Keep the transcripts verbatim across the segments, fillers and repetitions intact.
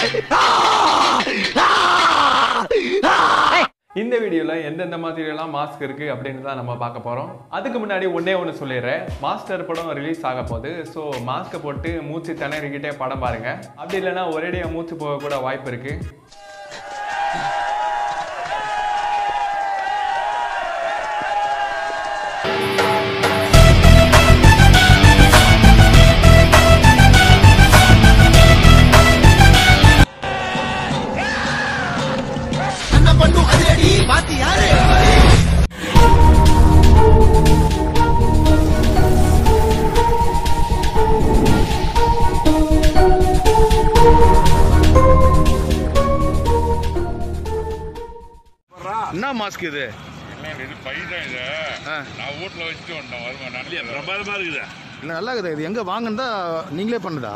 இந்த வீடியோல எந்தெந்த மாதிரி எல்லாம் மாஸ்க் இருக்கு அப்படின்னு தான் நம்ம பார்க்க போறோம். அதுக்கு முன்னாடி ஒன்னே ஒன்று சொல்லிடுறேன். மாஸ்டர் படம் ரிலீஸ் ஆக போகுது. ஸோ மாஸ்கை போட்டு மூச்சு திணறிக்கிட்டே படம் பாருங்க. அப்படி இல்லைன்னா ஒரேடியாக மூச்சு போக கூட வாய்ப்பு இருக்கு. என்ன மாஸ்க் இது? நல்லா இருக்குது. இது எங்க வாங்கினதா நீங்களே பண்ணதா?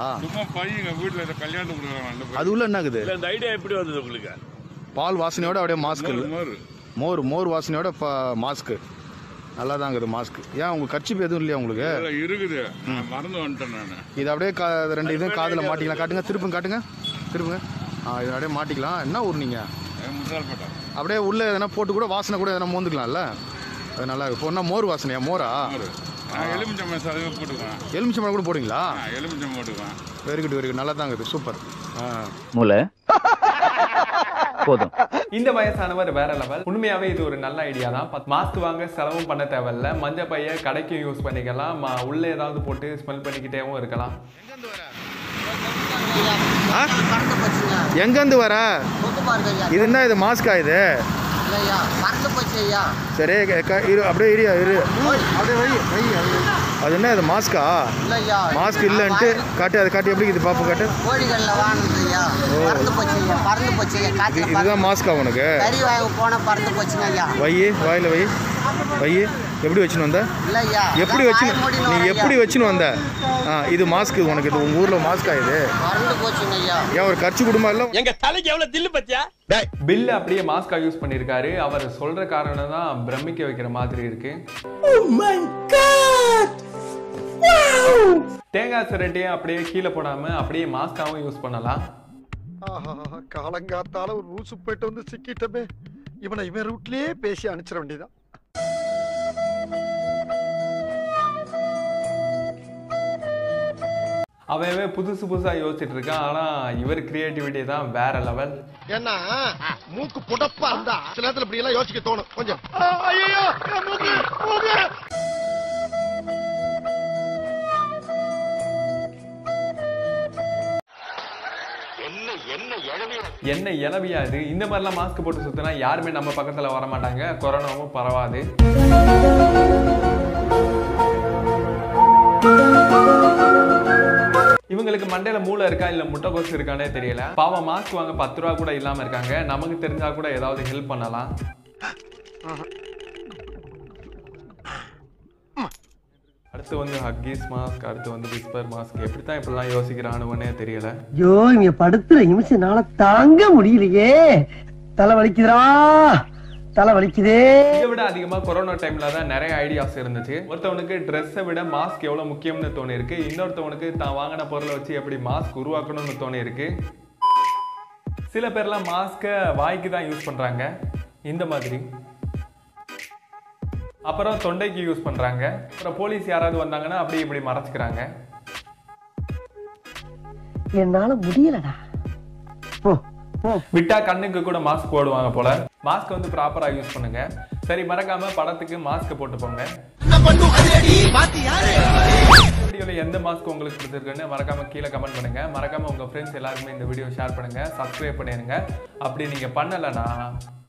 அது உள்ள என்ன இருக்குது? ஐடியா எப்படி வந்தது உங்களுக்கு? பால் வாசனையோட அப்படியே மாஸ்க். மோர் மோர் வாசனையோட மாஸ்க் நல்லா தான் இருக்குது மாஸ்க். ஏன் உங்க கர்ச்சிப் எதுவும் இல்லையா உங்களுக்கு? இருக்குது, மறந்து வந்துட்டேன் நான். இது அப்படியே ரெண்டு இதுவும் காதில் மாட்டிக்கலாம். காட்டுங்க, திருப்புங்க, காட்டுங்க, திருப்புங்க. ஆ, இது அப்படியே மாட்டிக்கலாம். என்ன ஊர் நீங்க? அப்படியே உள்ள எதனா போட்டு கூட வாசனை கூட எதனா மோந்துக்கலாம்ல, அது நல்லா இருக்கும். இப்போ என்ன மோர் வாசனையா? மோரா? எலுமிச்சம்பழம் போட்டுக்கலாம். எலுமிச்சம்பழம் கூட போடுவீங்களா? எலுமிச்சம்பழம் போட்டுக்கலாம். Very good, very good. நல்லா தான் இருக்குது. சூப்பர். மூளை போதும். இந்த வயசானவர் வேற லெவல். உண்மையாவே இது ஒரு நல்ல ஐடியா தான். மாஸ்க் வாங்க செலவும் பண்ண தேவையில்ல. மஞ்சள் பைய கடைக்கும் யூஸ் பண்ணிக்கலாம். உள்ள ஏதாவது போட்டு ஸ்மெல் பண்ணிக்கிட்டேவும் இருக்கலாம். எங்கேருந்து வர? இது என்ன இது மாஸ்கா? இது சரி, அப்படியே இரியா இரு. அது என்ன இது மாஸ்கா? மாஸ்க் இல்லைன்ட்டு காட்டு. அது காட்டி எப்படி இது பாப்பு காட்டு. இதுதான் மாஸ்கா உனக்கு? வை வாயில வை வை. எப்படி வச்சுன்னு வந்த? எப்படி வச்சு நீ எப்படி வச்சுன்னு வந்த? ஆ, இது மாஸ்க் உனக்கு. இது உங்க ஊர்ல மாஸ்கா இது? ஏன் ஒரு கட்சி குடும்பம் இல்ல? எங்க தலைக்கு எவ்வளவு தில்லு பத்தியா? பில் அப்படியே மாஸ்கா யூஸ் பண்ணிருக்காரு. அவர் சொல்ற காரணம் தான் பிரமிக்க வைக்கிற மாதிரி இருக்கு. தேங்காய் சிரட்டையும் அப்படியே கீழே போடாம அப்படியே மாஸ்காவும் யூஸ் பண்ணலாம். காலங்காத்தால ஒரு ரூசு போயிட்டு வந்து சிக்கிட்டமே. இவனை இவன் ரூட்லயே பேசி அனுப்பிச்சிட வேண்டியதான். அவன் புதுசு புதுசா யோசிச்சுட்டு இருக்கான். ஆனா இவர் கிரியேட்டிவிட்டி தான் வேற லெவல். ஏன்னா மூக்கு புடப்பா இருந்தா சில நேரத்துல இப்படி எல்லாம் யோசிக்க தோணும் கொஞ்சம். என்ன இளவியா இது? இந்த மாதிரிலாம் மாஸ்க் போட்டு சுத்தினா யாருமே நம்ம பக்கத்துல வர மாட்டாங்க. கொரோனாவும் பரவாது. இவங்களுக்கு மண்டையில மூளை இருக்கா இல்ல முட்டைகோசு இருக்கானே தெரியல. பாவம் மாஸ்க் வாங்க பத்து ரூபா கூட இல்லாம இருக்காங்க. நமக்கு தெரிஞ்சா கூட ஏதாவது ஹெல்ப் பண்ணலாம். அடுத்து வந்து ஹக்கீஸ் மாஸ்க், அடுத்து வந்து விஸ்பர் மாஸ்க். எப்படித்தான் இப்படிலாம் யோசிக்கிறானுவனே தெரியல. ஐயோ, இங்க படுத்துற நிமிஷம்னால தாங்க முடியலையே. தலை வலிக்குதுடா, தலை வலிக்குதே. இதை விட அதிகமா கொரோனா டைம்ல தான் நிறைய ஐடியாஸ் இருந்துச்சு. ஒருத்தவனுக்கு ட்ரெஸ்ஸை விட மாஸ்க் எவ்வளவு முக்கியம்னு தோணி இருக்கு. இன்னொருத்தவனுக்கு தான் வாங்கின பொருளை வச்சு எப்படி மாஸ்க் உருவாக்கணும்னு தோணி இருக்கு. சில பேர்லாம் மாஸ்கை வாய்க்கு தான் யூஸ் பண்றாங்க, இந்த மாதிரி. அப்புறம் தொண்டைக்கு யூஸ் பண்றாங்க. அப்புறம் போலீஸ் யாராவது வந்தாங்கன்னா அப்படி இப்படி மறைச்சுக்கிறாங்க. என்னால முடியலடா. விட்டா கண்ணுக்கு கூட மாஸ்க் போடுவாங்க போல. மாஸ்க் வந்து ப்ராப்பரா யூஸ் பண்ணுங்க. சரி, மறக்காம படத்துக்கு மாஸ்க் போட்டு போங்க. வீடியோல எந்த மாஸ்க் உங்களுக்கு பிடிச்சிருக்குன்னு மறக்காம கீழே கமெண்ட் பண்ணுங்க. மறக்காம உங்க ஃப்ரெண்ட்ஸ் எல்லாருமே இந்த வீடியோ ஷேர் பண்ணுங்க, சப்ஸ்கிரைப் பண்ணிடுங்க. அப்படி நீங்க பண்ணலன்னா